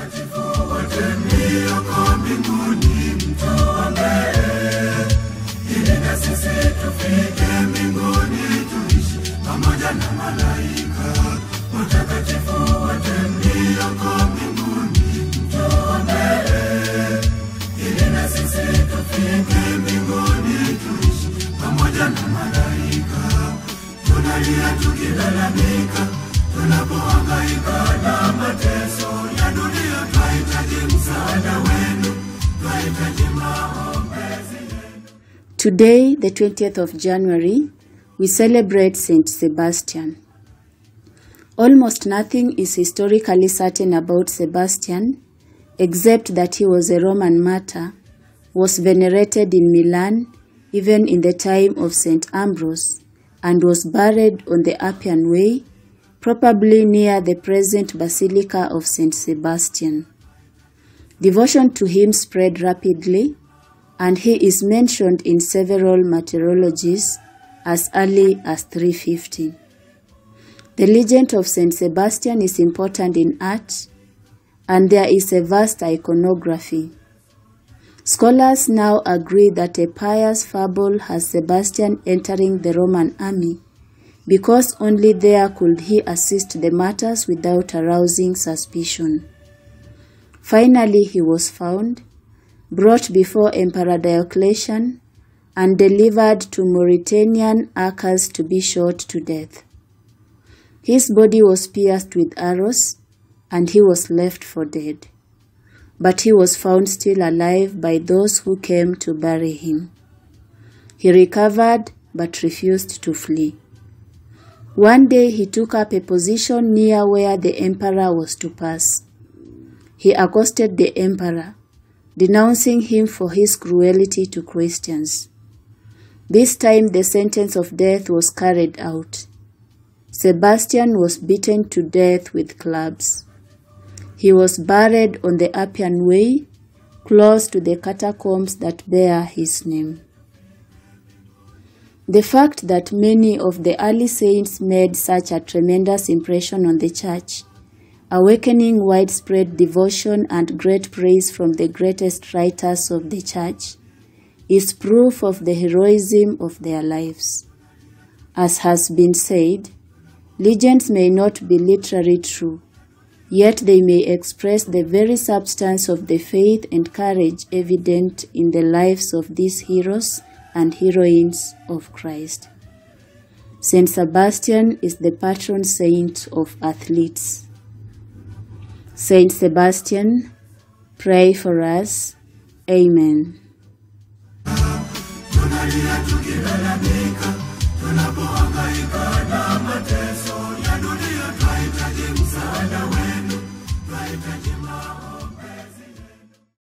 Watakatifu wote mlioko mbinguni mtuombee, ili na sisi tufike mbinguni tuishi pamoja na malaika. Watakatifu wote mlioko mbinguni mtuombee, ili na sisi tufike mbinguni tuishi pamoja na malaika. Tunalia tukilalamika, tunapohangaika na mateso ya dunia, tunahitaji msaada wenu, tunahitaji maombezi yenu. Today, the 20th of January, we celebrate Saint Sebastian. Almost nothing is historically certain about Sebastian, except that he was a Roman martyr, was venerated in Milan even in the time of St. Ambrose, and was buried on the Appian Way, probably near the present Basilica of St. Sebastian. Devotion to him spread rapidly, and he is mentioned in several martyrologies as early as 350. The legend of St. Sebastian is important in art, and there is a vast iconography. Scholars now agree that a pious fable has Sebastian entering the Roman army, because only there could he assist the martyrs without arousing suspicion. Finally he was found, brought before Emperor Diocletian, and delivered to Mauritanian archers to be shot to death. His body was pierced with arrows, and he was left for dead. But he was found still alive by those who came to bury him. He recovered but refused to flee. One day he took up a position near where the emperor was to pass. He accosted the emperor, denouncing him for his cruelty to Christians. This time the sentence of death was carried out. Sebastian was beaten to death with clubs. He was buried on the Appian Way, close to the catacombs that bear his name. The fact that many of the early saints made such a tremendous impression on the Church, awakening widespread devotion and great praise from the greatest writers of the Church, is proof of the heroism of their lives. As has been said, legends may not be literally true, yet they may express the very substance of the faith and courage evident in the lives of these heroes and heroines of Christ. Saint Sebastian is the patron saint of athletes. Saint Sebastian, pray for us. Amen. Tunalia tukilalamika,